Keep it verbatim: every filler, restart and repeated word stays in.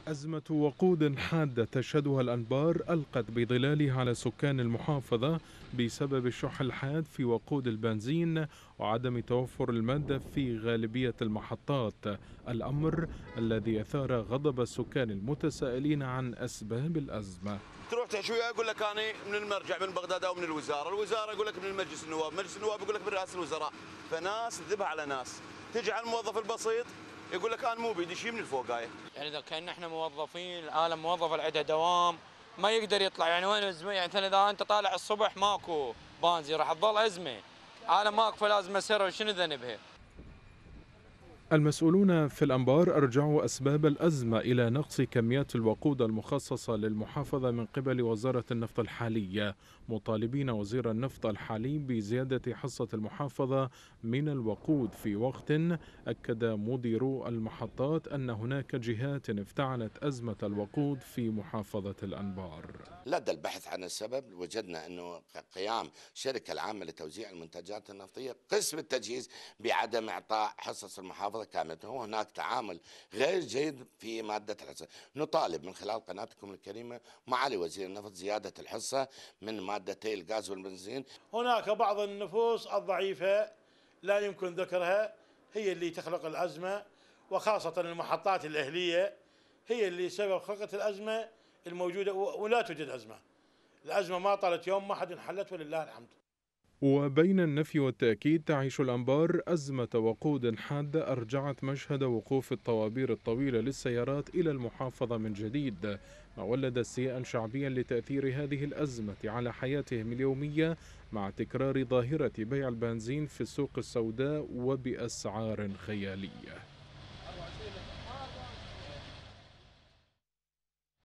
أزمة وقود حادة تشهدها الأنبار ألقت بظلالها على سكان المحافظة بسبب الشح الحاد في وقود البنزين وعدم توفر المادة في غالبية المحطات، الأمر الذي أثار غضب السكان المتسائلين عن أسباب الأزمة. تروح شويه يقول لك انا من المرجع من بغداد او من الوزاره، الوزاره يقول لك من المجلس النواب، مجلس النواب يقول لك من رئاسه الوزراء، فناس تذبح على ناس. تجي على الموظف البسيط يقول لك انا مو بيدي شيء من الفوقايه. يعني اذا كان احنا موظفين، العالم موظف عنده دوام ما يقدر يطلع، يعني وين الازمه؟ يعني مثلا اذا انت طالع الصبح ماكو بانزي راح تظل ازمه، عالم ماكو فلازم اسره، شنو ذنبها؟ المسؤولون في الأنبار أرجعوا أسباب الأزمة إلى نقص كميات الوقود المخصصة للمحافظة من قبل وزارة النفط الحالية، مطالبين وزير النفط الحالي بزيادة حصة المحافظة من الوقود، في وقت أكد مديرو المحطات أن هناك جهات افتعلت أزمة الوقود في محافظة الأنبار. لدى البحث عن السبب وجدنا أنه قيام الشركة العامة لتوزيع المنتجات النفطية قسم التجهيز بعدم إعطاء حصص المحافظة كاملة، وهناك تعامل غير جيد في مادة الحصة. نطالب من خلال قناتكم الكريمة معالي وزير النفط زيادة الحصة من مادتي الغاز والبنزين. هناك بعض النفوس الضعيفة لا يمكن ذكرها هي اللي تخلق الأزمة، وخاصة المحطات الأهلية هي اللي سبب خلقت الأزمة الموجودة، ولا توجد أزمة. الأزمة ما طالت يوم ما حد انحلت ولله الحمد. وبين النفي والتأكيد تعيش الأنبار أزمة وقود حادة أرجعت مشهد وقوف الطوابير الطويلة للسيارات إلى المحافظة من جديد، ما ولد استياء شعبيا لتأثير هذه الأزمة على حياتهم اليومية، مع تكرار ظاهرة بيع البنزين في السوق السوداء وبأسعار خيالية.